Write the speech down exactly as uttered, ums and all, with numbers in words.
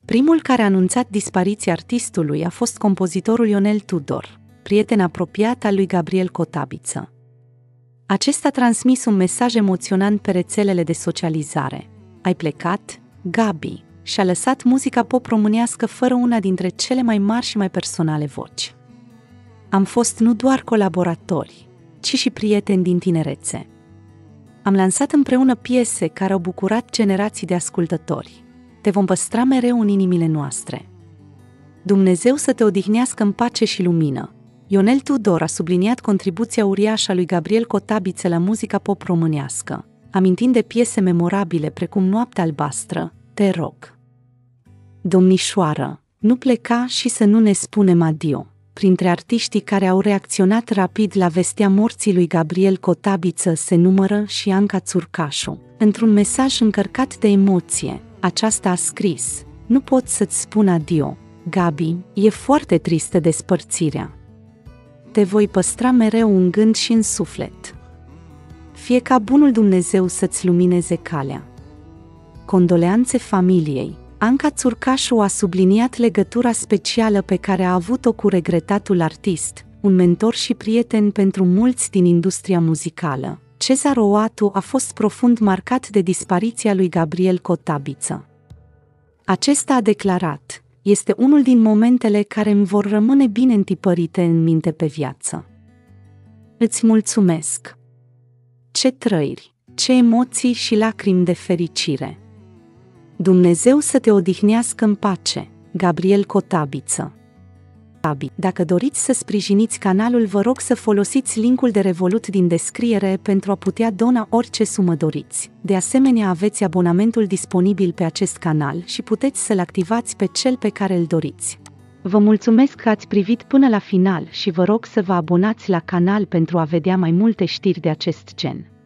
Primul care a anunțat dispariția artistului a fost compozitorul Ionel Tudor, prieten apropiat al lui Gabriel Cotabiță. Acesta a transmis un mesaj emoționant pe rețelele de socializare. Ai plecat, Gabi, și a lăsat muzica pop românească fără una dintre cele mai mari și mai personale voci. Am fost nu doar colaboratori, ci și prieteni din tinerețe. Am lansat împreună piese care au bucurat generații de ascultători. Te vom păstra mereu în inimile noastre. Dumnezeu să te odihnească în pace și lumină. Ionel Tudor a subliniat contribuția uriașă a lui Gabriel Cotabiță la muzica pop românească, amintind de piese memorabile precum Noaptea albastră, Te rog. Domnișoară, nu pleca și să nu ne spunem adio. Printre artiștii care au reacționat rapid la vestea morții lui Gabriel Cotabiță se numără și Anca Țurcașu. Într-un mesaj încărcat de emoție, aceasta a scris: nu pot să-ți spun adio, Gabi, e foarte tristă despărțirea. Te voi păstra mereu în gând și în suflet. Fie ca bunul Dumnezeu să-ți lumineze calea. Condoleanțe familiei. Anca Țurcașu a subliniat legătura specială pe care a avut-o cu regretatul artist, un mentor și prieten pentru mulți din industria muzicală. Cezar Oatu a fost profund marcat de dispariția lui Gabriel Cotabiță. Acesta a declarat: este unul din momentele care îmi vor rămâne bine întipărite în minte pe viață. Îți mulțumesc! Ce trăiri, ce emoții și lacrimi de fericire! Dumnezeu să te odihnească în pace, Gabriel Cotabiță. Dacă doriți să sprijiniți canalul, vă rog să folosiți linkul de Revolut din descriere pentru a putea dona orice sumă doriți. De asemenea, aveți abonamentul disponibil pe acest canal și puteți să-l activați pe cel pe care îl doriți. Vă mulțumesc că ați privit până la final și vă rog să vă abonați la canal pentru a vedea mai multe știri de acest gen.